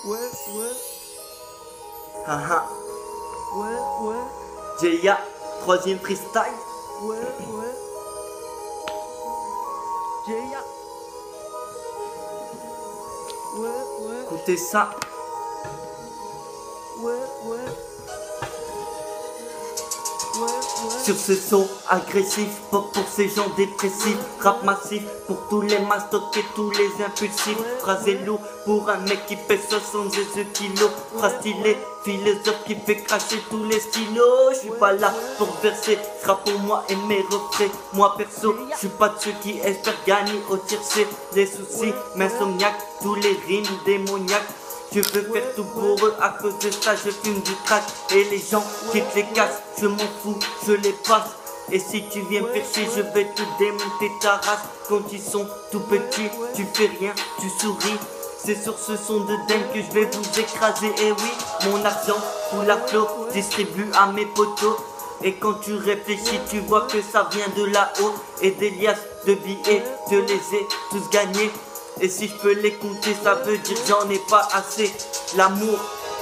Ouais, ouais, Haha, ouais, ouais, Jaya, troisième freestyle. ouais, ouais. Jaya. Ouais, ouais, Écoutez ça. ouais, ouais. Ouais, ouais. Sur ce son agressif, pop pour ces gens dépressifs, rap massif pour tous les mastocs et tous les impulsifs, phrasé lourd pour un mec qui pèse 72 kilos, phrase stylée, philosophe qui fait cracher tous les stylos. Je suis pas là pour verser, ce sera pour moi et mes refrains. Moi perso, je suis pas de ceux qui espèrent gagner au tiercé. Les soucis, m'insomniaque, tous les rimes démoniaques. Je veux faire tout pour eux, à cause de ça je fume du crack. Et les gens qui te les cassent, je m'en fous, je les passe. Et si tu viens me faire chier, je vais te démonter ta race. Quand ils sont tout petits, tu fais rien, tu souris. C'est sur ce son de dingue que je vais vous écraser. Et oui, mon argent ou la flow distribue à mes potos. Et quand tu réfléchis, tu vois que ça vient de là-haut. Et des liasses de billets, je les ai tous gagnés. Et si je peux les compter, ça veut dire j'en ai pas assez. L'amour,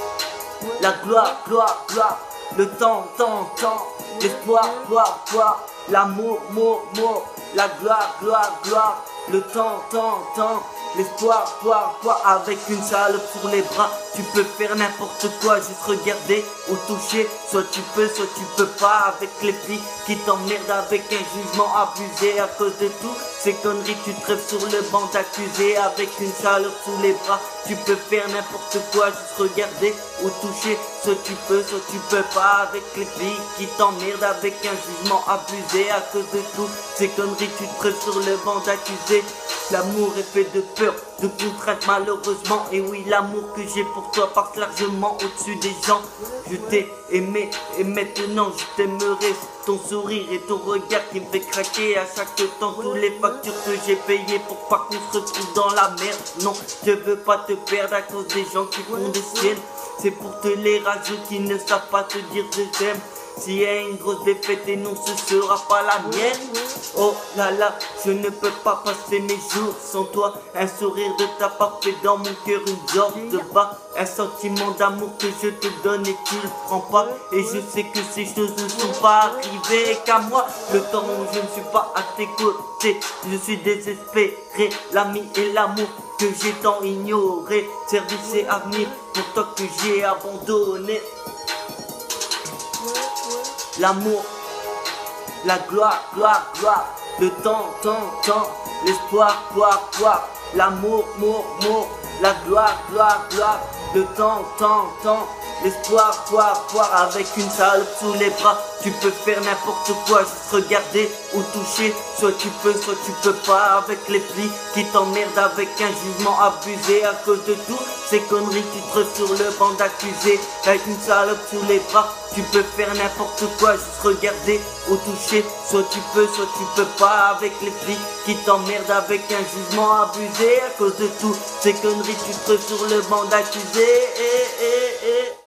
la gloire, gloire, gloire. Le temps, temps, temps. L'espoir, gloire, gloire. L'amour, mot, mot. La gloire, gloire, gloire. Le temps, temps, temps. L'espoir, gloire, gloire. Avec une salope sur les bras, tu peux faire n'importe quoi, juste regarder ou toucher. Soit tu peux, soit tu peux pas. Avec les filles qui t'emmerdent avec un jugement abusé à cause de tout. Ces conneries, tu te rêves sur le banc d'accusé. Avec une salope sous les bras, tu peux faire n'importe quoi, juste regarder ou toucher. Soit tu peux, soit tu peux pas. Avec les filles qui t'emmerdent avec un jugement abusé à cause de tout. Ces conneries, tu te rêves sur le banc d'accusé. L'amour est fait de peur, de contrainte malheureusement. Et oui, l'amour que j'ai pour toi passe largement au-dessus des gens. Je t'ai aimé et maintenant je t'aimerai. Ton sourire et ton regard qui me fait craquer à chaque temps. Tous les factures que j'ai payées pour pas qu'on se retrouve dans la merde. Non, je veux pas te perdre à cause des gens qui font des siennes. C'est pour te les rageux qui ne savent pas te dire je t'aime. S'il y a une grosse défaite et non ce sera pas la mienne. Oh là là, je ne peux pas passer mes jours sans toi. Un sourire de ta part fait dans mon cœur une sorte de bas. Un sentiment d'amour que je te donne et tu le prends pas. Et je sais que ces choses ne sont pas arrivées qu'à moi. Le temps où je ne suis pas à tes côtés, je suis désespéré. L'ami et l'amour que j'ai tant ignoré, service et avenir pour toi que j'ai abandonné. L'amour, la gloire, gloire, gloire. Le temps, temps, temps. L'espoir, gloire, gloire. L'amour, mot, mot. La gloire, gloire, gloire. Le temps, temps, temps. L'espoir, gloire, gloire. Avec une salope sous les bras, tu peux faire n'importe quoi, juste regarder ou toucher. Soit tu peux, soit tu peux pas. Avec les plis qui t'emmerdent avec un jugement abusé à cause de tout. Ces conneries, tu te retrouves sur le banc d'accusé. Avec une salope sous les bras, tu peux faire n'importe quoi, juste regarder ou toucher. Soit tu peux, soit tu peux pas. Avec les flics qui t'emmerdent avec un jugement abusé à cause de tout. Ces conneries, tu te retrouves sur le banc d'accusé.